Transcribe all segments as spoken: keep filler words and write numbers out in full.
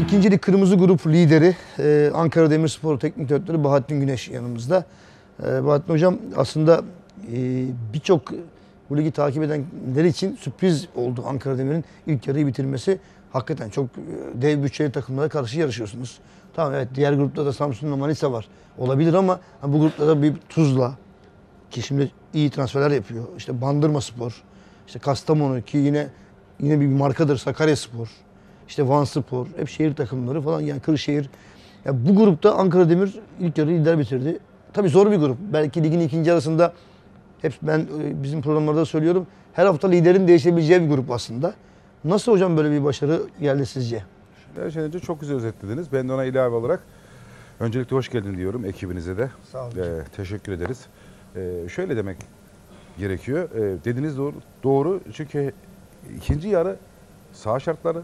İkinci lig kırmızı grup lideri e, Ankara Demirspor Teknik Direktörü Bahattin Güneş yanımızda. E, Bahattin Hocam aslında e, birçok bu ligi takip edenler için sürpriz oldu Ankara Demir'in ilk yarıyı bitirmesi. Hakikaten çok e, dev bütçeli takımlara karşı yarışıyorsunuz. Tamam, evet, diğer grupta da Samsun'la Manisa var. Olabilir ama bu grupta da bir Tuzla ki şimdi iyi transferler yapıyor. İşte Bandırmaspor, işte Kastamonu ki yine yine bir markadır, Sakaryaspor. İşte Vanspor, hep şehir takımları falan, yani Kırşehir. Ya bu grupta Ankara Demir ilk yarı lider bitirdi. Tabii zor bir grup. Belki ligin ikinci arasında, hep ben bizim programlarda söylüyorum, her hafta liderin değişebileceği bir grup aslında. Nasıl hocam böyle bir başarı geldi sizce? Her şeyden önce çok güzel özetlediniz. Ben de ona ilave olarak öncelikle hoş geldin diyorum ekibinize de. Sağ olun. Ee, teşekkür ederiz. Ee, şöyle demek gerekiyor. Ee, dediğiniz doğru. Doğru. Çünkü ikinci yarı saha şartları,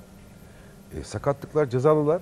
e, sakatlıklar, cezalılar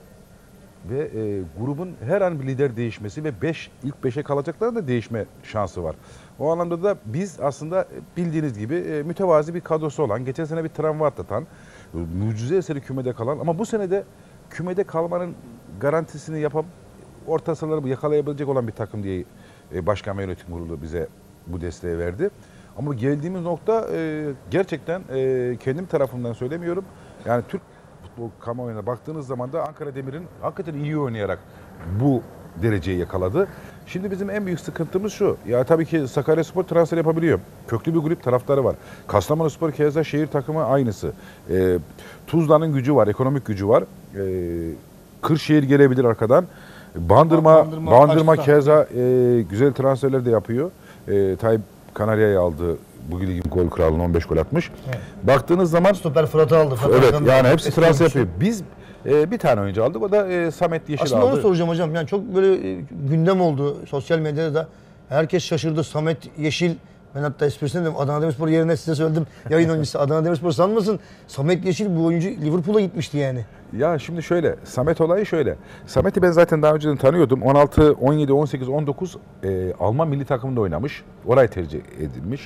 ve e, grubun her an bir lider değişmesi ve beş ilk beşe kalacakların da değişme şansı var. O anlamda da biz aslında bildiğiniz gibi e, mütevazi bir kadrosu olan, geçen sene bir travma atlatan, e, mucize eseri kümede kalan ama bu sene de kümede kalmanın garantisini yapıp orta sıraları yakalayabilecek olan bir takım diye e, Başkan ve Yönetim Kurulu bize bu desteği verdi. Ama geldiğimiz nokta e, gerçekten e, kendim tarafından söylemiyorum. Yani Türk futbol kamuoyuna baktığınız zaman da Ankara Demir'in hakikaten iyi oynayarak bu dereceyi yakaladı. Şimdi bizim en büyük sıkıntımız şu. Ya tabii ki Sakaryaspor transfer yapabiliyor. Köklü bir grup taraftarı var. Kastamonuspor keza şehir takımı aynısı. E, Tuzla'nın gücü var, ekonomik gücü var. E, Kırşehir gelebilir arkadan. Bandırma, Bandırma, Bandırma keza e, güzel transferler de yapıyor. E, Tayyip Kanarya'yı aldı. Bu ligin gol kralına on beş gol atmış. Evet. Baktığınız zaman Stoper Fırat'ı aldı. Fırat evet, yani hepsi transfer yapıyor. Biz e, bir tane oyuncu aldık. O da e, Samet Yeşil Aslında aldı. Aslında onu soracağım hocam. Yani çok böyle e, gündem oldu sosyal medyada da. Herkes şaşırdı. Samet Yeşil, ben hatta esprisine dedim, Adana Demirspor yerine size söyledim. Yayın oyuncusu Adana Demirspor sanmasın. Samet Yeşil bu oyuncu Liverpool'a gitmişti yani. Ya şimdi şöyle, Samet olayı şöyle. Samet'i ben zaten daha önceden tanıyordum. on altı, on yedi, on sekiz, on dokuz e, Alman milli takımında oynamış. Orayı tercih edilmiş.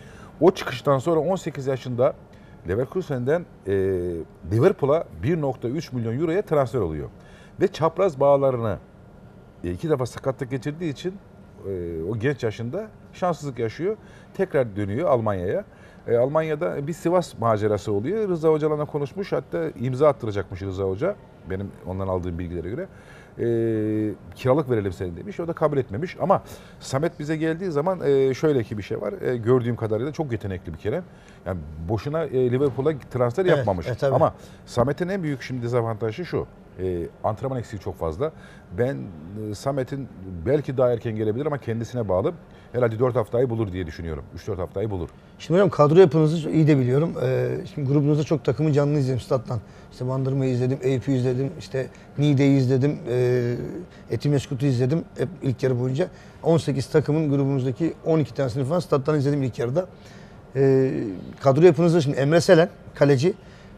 O çıkıştan sonra on sekiz yaşında Leverkusen'den e, Liverpool'a bir nokta üç milyon euroya transfer oluyor. Ve çapraz bağlarını e, iki defa sakatlık geçirdiği için e, o genç yaşında şanssızlık yaşıyor. Tekrar dönüyor Almanya'ya. E, Almanya'da bir Sivas macerası oluyor. Rıza Hoca'la konuşmuş, hatta imza attıracakmış Rıza Hoca. Benim ondan aldığım bilgilere göre. E, kiralık verelim seni demiş. O da kabul etmemiş. Ama Samet bize geldiği zaman e, şöyle ki bir şey var. E, gördüğüm kadarıyla çok yetenekli bir kere. Yani boşuna e, Liverpool'a transfer evet, yapmamış. Evet, ama Samet'in en büyük şimdi dezavantajı şu. E, antrenman eksiği çok fazla. Ben e, Samet'in belki daha erken gelebilir ama kendisine bağlı. Herhalde dört haftayı bulur diye düşünüyorum. üç dört haftayı bulur. Şimdi hocam kadro yapınızı iyi de biliyorum. Ee, şimdi grubunuzda çok takımı canlı izledim stat'tan. İşte Bandırma'yı izledim, Eyüp'ü izledim, işte Niğde'yi izledim, e, Etimeskut'u izledim hep ilk yarı boyunca. on sekiz takımın grubumuzdaki on iki tanesini falan stat'tan izledim ilk yarıda. Ee, kadro yapınızda şimdi Emre Selen, kaleci.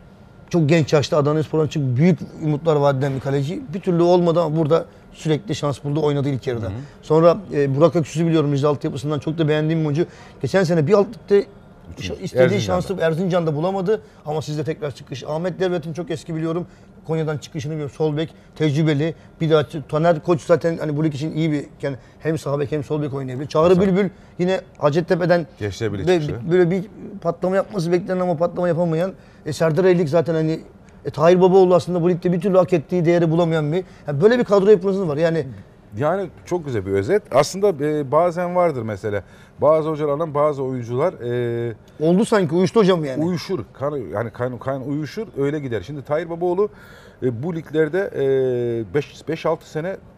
Çok genç yaşta Adana Demirspor'dan çıkıp büyük umutlar vaat eden bir kaleci. Bir türlü olmadı ama burada sürekli şans buldu, oynadı ilk yarıda. Hı hı. Sonra e, Burak Öksüz'ü biliyorum, Rize altı yapısından çok da beğendiğim bir oyuncu. Geçen sene bir altlıkta istediği Erzincan'da. şansı Erzincan'da bulamadı ama sizde tekrar çıkış. Ahmet Devlet'in çok eski biliyorum. Konya'dan çıkışını biliyorum. Sol bek, tecrübeli. Bir daha Taner Koç zaten hani bu lig için iyi bir, yani hem sağ bek hem sol bek oynayabilir. Çağrı Mesela. Bülbül yine Hacettepe'den böyle bir patlama yapması beklenen ama patlama yapamayan. E, Serdar Eylik zaten hani e, Tahir Babaoğlu aslında bu ligde bir türlü hak ettiği değeri bulamayan bir. Yani böyle bir kadro yapınız var. Yani Yani çok güzel bir özet. Aslında e, bazen vardır mesela. Bazı hocalarla bazı oyuncular e, oldu sanki uyuştu hocam yani. Uyuşur. Kan, yani kan, kan uyuşur, öyle gider. Şimdi Tahir Babaoğlu e, bu liglerde beş altı sene e,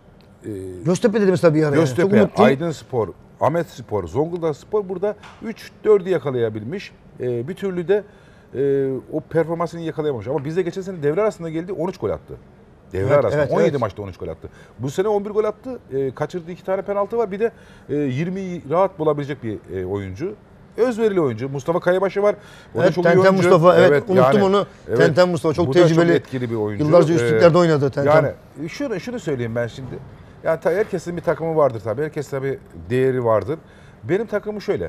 Göztepe dedi mesela bir ara. Göztepe, yani. Aydınspor, Ahmetspor, Zonguldakspor burada üç dördü yakalayabilmiş. E, bir türlü de e, o performansını yakalayamamış. Ama bizde geçen sene devre arasında geldi, on üç gol attı. Devre evet, arasında evet, on yedi evet. maçta on üç gol attı. Bu sene on bir gol attı. E, kaçırdığı iki tane penaltı var. Bir de e, yirmiyi rahat bulabilecek bir e, oyuncu. Özverili oyuncu. Mustafa Kayabaşı var. O evet, da çok Tenten iyi oyuncu. Mustafa. Evet, evet unuttum yani, onu. Evet, Tenten Mustafa çok tecrübeli. Çok etkili bir oyuncu. Yıllarca üst liglerde ee, oynadı Tenten. Yani şunu, şunu söyleyeyim ben şimdi. Yani herkesin bir takımı vardır tabii. Herkes tabii değeri vardır. Benim takımım şöyle.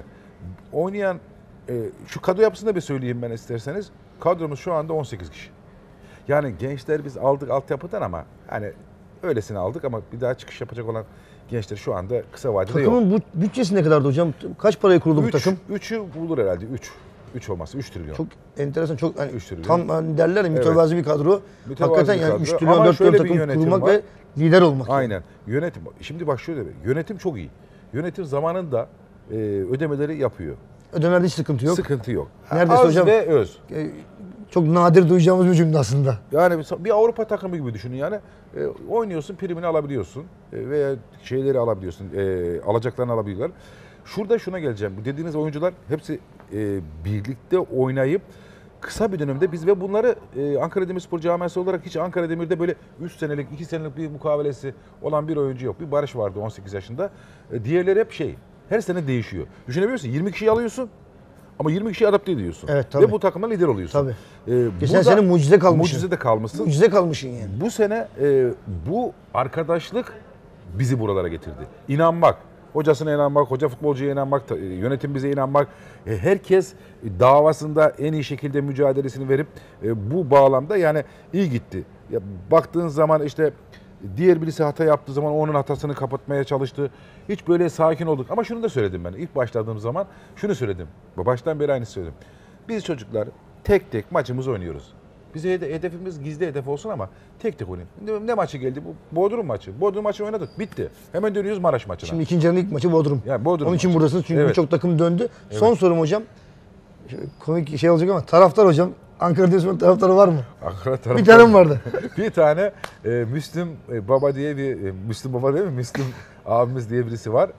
Oynayan e, şu kadro yapısını da bir söyleyeyim ben isterseniz. Kadromuz şu anda on sekiz kişi. Yani gençler biz aldık altyapıdan ama hani öylesine aldık ama bir daha çıkış yapacak olan gençler şu anda kısa vadede yok. Takımın bu bütçesi ne kadardı hocam? Kaç paraya kuruldu bu Üç, takım? üçü bulur herhalde. Üç. Üç olması. Üç trilyon. Çok enteresan, çok hani üç trilyon. tam hani derler ya mütevazi bir kadro. Mütevazi Hakikaten bir yani kadro. üç trilyon Ama dört trilyon şöyle bir takım yönetim kurmak var. ve lider olmak. Aynen. Yönetim. Şimdi bak şöyle. Yönetim çok iyi. Yönetim zamanında e, ödemeleri yapıyor. Ödemelerde hiç sıkıntı yok. Sıkıntı yok. Neredeyse Az hocam- ve öz. Ee, Çok nadir duyacağımız bir cümle aslında. Yani bir Avrupa takımı gibi düşünün yani. E, oynuyorsun, primini alabiliyorsun. E, veya şeyleri alabiliyorsun. E, alacaklarını alabiliyorlar. Şurada şuna geleceğim. Bu dediğiniz oyuncular hepsi e, birlikte oynayıp kısa bir dönemde biz ve bunları e, Ankara Demirspor camiası olarak hiç Ankara Demir'de böyle üç senelik, iki senelik bir mukavelesi olan bir oyuncu yok. Bir Barış vardı on sekiz yaşında. E, diğerleri hep şey, her sene değişiyor. Düşünebiliyor musun? yirmi kişiyi alıyorsun ama yirmi kişiyi adapte ediyorsun. Evet, tabii. Ve bu takımda lider oluyorsun. Tabii. E, Geçen burada sene mucize kalmışsın. Mucize de kalmışsın. Mucize kalmışsın yani. Bu sene e, bu arkadaşlık bizi buralara getirdi. İnanmak, hocasına inanmak, hoca futbolcuya inanmak, ta- e, yönetim bize inanmak. E, herkes e, davasında en iyi şekilde mücadelesini verip e, bu bağlamda yani iyi gitti. Ya, baktığın zaman işte diğer birisi hata yaptığı zaman onun hatasını kapatmaya çalıştı. Hiç böyle sakin olduk. Ama şunu da söyledim ben. İlk başladığım zaman şunu söyledim. Baştan beri aynı söyledim. Biz çocuklar tek tek maçımızı oynuyoruz. Bize hede- hedefimiz gizli hedef olsun ama tek tek oynayalım. Ne, ne maçı geldi? Bu Bodrum maçı. Bodrum maçı oynadık. Bitti. Hemen dönüyoruz Maraş maçına. Şimdi ikinci yarının ilk maçı Bodrum. Yani Bodrum Onun için maçı. buradasınız çünkü Evet. birçok takım döndü. Son sorum hocam. Şöyle komik şey olacak ama taraftar hocam. Ankara Demirspor taraftarı var mı? Ankara tarafı. Bir tane mi vardı? bir tane e, Müslüm e, Baba diye bir e, Müslüm Baba değil mi? Müslüm abimiz diye birisi var.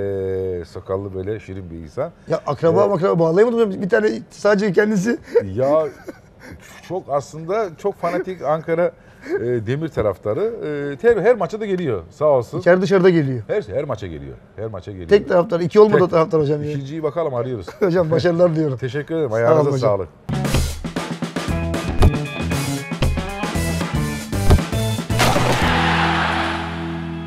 E, sakallı böyle şirin bir insan. Ya akraba Evet. makraba bağlayamadım hocam. Bir tane sadece kendisi. Ya çok aslında çok fanatik Ankara e, Demir taraftarı. E, her, her maça da geliyor sağ olsun. İçeride dışarıda geliyor. Her her maça geliyor. Her maça geliyor. Tek taraftar. iki olmadı Tek. taraftar hocam. Yani. İkinciyi bakalım arıyoruz. Hocam başarılar diyorum. Teşekkür ederim. Sağ olun Ayağınıza hocam. sağlık.